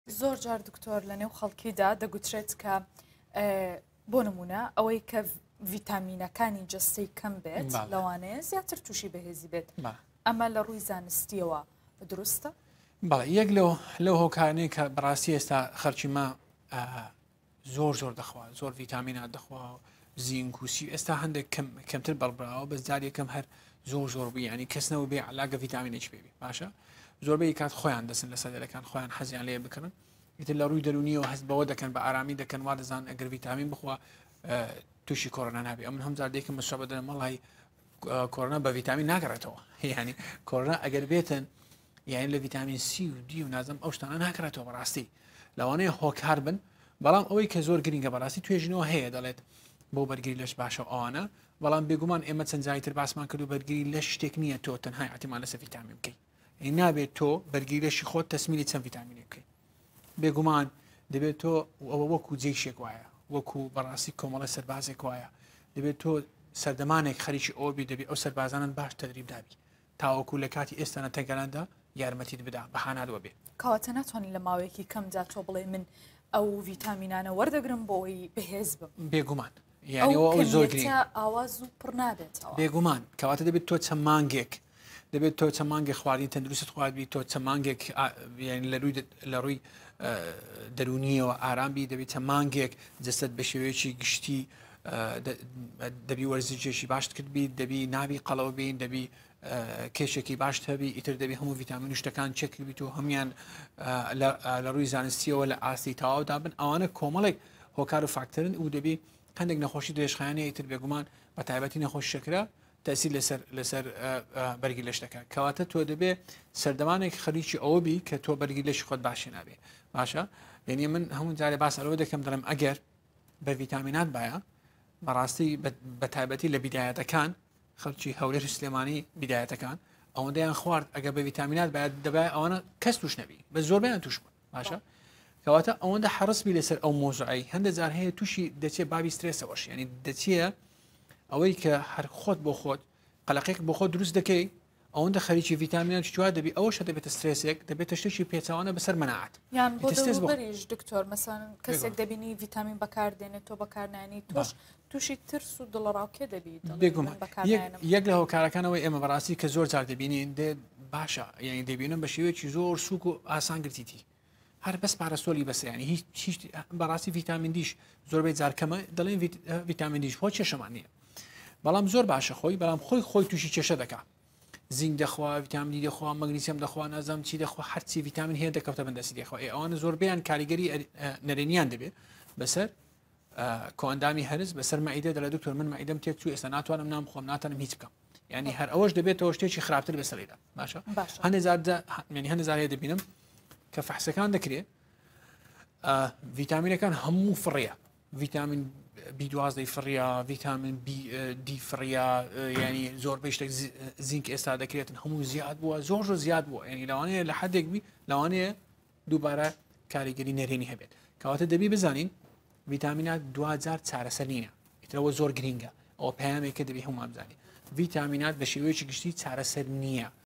زۆر جار دکتۆر لە نێو خەڵکیدا دەگوترێت کە بۆ نمونە ئەوەی کە ڤیتامینەکانی جستەی کەم بێت لەوانەیە زیاتر تووشی بەهێزی بێت ئەمە لە ڕووی زانستیەوە دروستە؟ بەڵێ یەک لەو هۆکارانەی کە بەڕاستی ئێستا خەرکی ما زۆر دەخوا زۆر ڤیتامینات دەخوا زینک و سی ئێستا هەندێک کەمتر بەڵبراوە بەس جار یەکەم هەر زۆر بوو ینی کەسنەوە بێ علاگە ڤیتامینێک پێبی باشە زۆربەی کات خۆیان دەسن لە سەدەرەکان خۆیان حەزیان لێ بکردن ئیتر لە ڕووی دەرونیەوە هەست بەوە دەکەن بە ئارامی دەکەن وا دەزان ئەگەر ڤیتامین بخوا تووشی کۆرۆنا نابێ ئەم هەم جار دێکم مەسوە بدەن مەڵی کۆرۆنا بە ڤیتامین ناگەڕێتەوە ینی کۆرۆنا ئەگەر بێتن یعنی لە ڤیتامین سی و دی و نازم ئەو شتانە ناکرێتەوە بەڕاستی لەوانەیە هۆکار بن بەڵام ئەوەی کە زۆر گرنگە بەڕاستی توێژنەوە هەیە دەڵێت بۆ بەرگری لەش باشە ئەوانە بەڵام بێگومان ئێمە چەند جایتر باسمان کرد و بەرگری لە شتێک نییە تۆ تەنها ئەحتیمال لەسەر ڤیتامین بکەیت نابێت تۆ بەرگری لەشی خۆت تەسمیلی چەند ڤیتامینێک بکەیت بێگومان دەبێت تۆ ئەوە وەکو جێیشێک وایە وەکو بەڕاستی کۆمەڵە سەربازێک وایە دەبێت تۆ سەردەمانێک خەریکی ئەوبی دەبێت ئەو سەربازانن باش تەدریب دابی تاوەکو لە کاتی ئێستانە تەگەراندا یارمەتیت بدا بەهانادوە بێت کەواتە ناتوانین لە ماوەیەکی کەمدا تۆ بڵێ من ئەو ڤیتامینانە وەردەگرم بۆەوەی بەهێز بم بێگومان یعنی زۆر ئاواز و پڕ نابێتەوە بێگومان کەواتە دەبێت تۆ چەند مانگێک دەبێت تۆ چەند مانگێک خواردین تەندروست خواردبی تۆ چەند مانگێک لە ڕووی دەرونیەوە ئارامبی دەبێت چەند مانگێک جەستت بە شێوەیەکی گشتی دەبی وەرزشێکی باشت کردبی دەبی ناوی قەڵەوە بین دەبی کێشێکی باش هەبی ئیتر دەبی هەموو ڤیتامین شتەکان چێکردبییت و هەمیان لە ڕووی زانستیەوە لە ئاستی تەواودا بن ئەوانە کۆمەڵێک هۆکار و فاکتەرن و دەبی هەندێک نەخۆشی درێژخایانەیە ئیتر بێگومان بە تایبەتی نەخۆش شەکرە تەسیر لەسەر بەرگی لەش دەکات کەواتە تۆ دەبێ سەردەمانێک خەریکی ئەوە بی کە تۆ بەرگی لەشی خۆت باشی نابێ باشە یعنی من هەموو جارێ باسەوە دەکەم دەڵێم ئەگەر بە ڤیتامینات باە بەڕاستی بە تایبەتی لە بیدایەتەکان خەڵکی هەولێر سلێمانی بیدایەتەکان ئەوەندەیان خوارد ئەگە بە ڤیتامینات باید دەبای ئەوانە کەس توش نەبی بە زۆربیان توش بوون باشە کەواتە ئەوەندە حرسبی لەسەر ئەو مۆزعی هەندە جار هەیە تووشی دەچێت بابی سترێسەوەش ینی دەچیە ئەوەی کە هەر خۆت بۆ خۆت قەلقێک بۆ خۆت دروست دەکەی ئەوەندە خەریکی ڤیتامینات چوا دەبی ئەوەش دەبێتە سترێسێک دەبێتە شتێکی پێچوانە بەسەر مەناعات یان بۆریش دکتۆر مەسان کەسێک دەبینی ڤیتامین بەکاردێنێت تۆ بەکارنانی تۆش تووشی ترس و دڵڕاوکێ دەبیت بێگومان یەک لە هۆکارەکانەوەی ئێمە بەڕاستی کە زۆر جار دەبینین باشە یعنی دەبینم بە شێوەیەکی زۆر سووک و ئاسان گرتیتی هەر بەس پارەسۆلی بەسیانی هیچ بەڕاستی ڤیتامین دیش زۆربەی جارکەمە دەڵێن ڤیتامین دیش خۆ کێشەمان نییە بەڵام زۆر باشە خۆی بەڵام خۆی تووشی کێشە دەکات زینک دەخوا ڤیتامینی دەخوا مەگنیسیەم دەخوا نازام چی دەخوا هەرچی ڤیتامین هەیە دەکەوتە بەندەستی دەخوا ئەوانە زۆربیان کاریگەری نەرێنیان دەبێت بەسەر کۆئەندامی هەرز بەسەر مەعیدە دەڵێ دکتۆر من مەعیدەم تێک چوو ئێستا ناتوانم نام بخۆم ناتوانم هیچ بکەم یعنی هەر ئەوەش دەبێتەوە شتێکی خراپتر بەسەریدا باشە هەندێک جار هەیە دەبینم کە فەحسەکان دەکرێت ڤیتامینەکان هەموو فڕیە ڤیتامین B12 فڕیا ڤیتامین دی فڕیا ینی زۆربەی شتێک زینک ئێستا دەکرێتن هەموو زیاد بووە زۆر زیاد بووە ینی لەوانەیە لە حدێک بی لەوانەیە دووبارە کاریگەری نەرێنی هەبێت کەواتە دەبی بزانین ڤیتامینات 2000 چارەسەر نینە ئیترەوە زۆر گرینگە ئەوە پەیامێکە دەبی هەمومان بزانین ڤیتامینات بە شێوەیەکی گشتی چارەسەر نییە